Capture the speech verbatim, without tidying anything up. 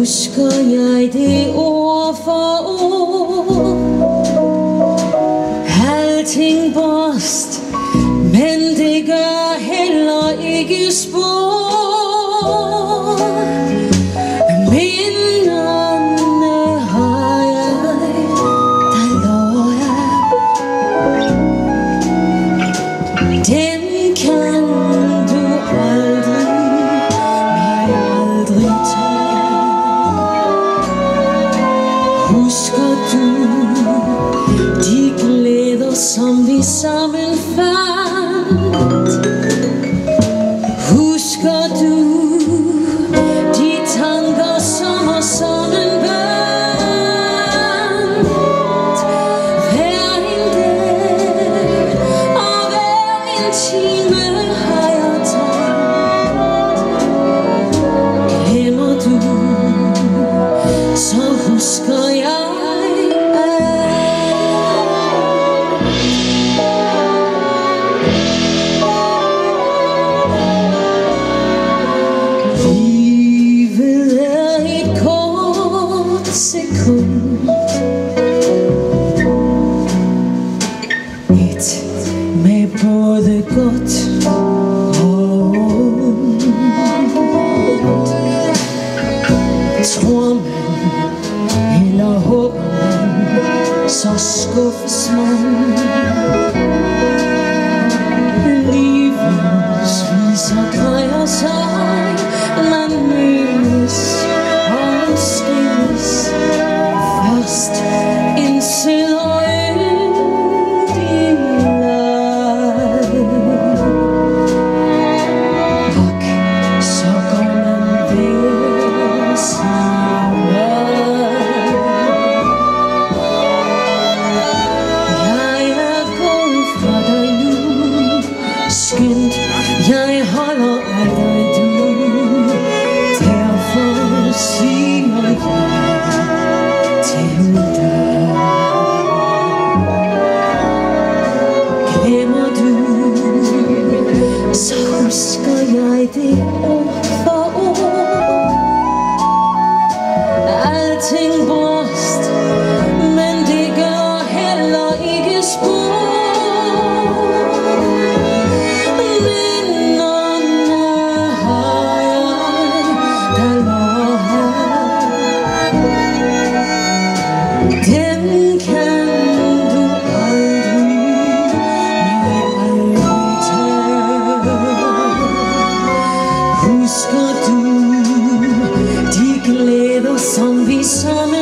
husker jeg det ord for ord. Alting brast, men det gør heller ikke spor. Minderne har jeg, der lover jeg. Dem kan du aldrig, nej aldrig tage. Husker du de glæder, som vi sammen fandt? Husker du de tanker, som os sammen bandt? Hver en dag og hver en time har jeg taget. Glemmer du, så husker jeg. Livet er et kort sekund, et med både godt og ondt. Tror man, eller håber man, så skuffes man. Livets viser drejer sig, man mødes og skilles. Først en sød og yndig leg, og så går man hver sin vej. Jeg er gået fra dig nu, skønt jeg holder af dig du. Derfor siger jeg til dig. Glemmer du, så husker jeg det ord for ord. Alting brast, men det gør heller ikke spor. Minderne har jeg, der lover. Dem kan du aldrig, nej aldrig tage. Husker du de glæder, som vi sammen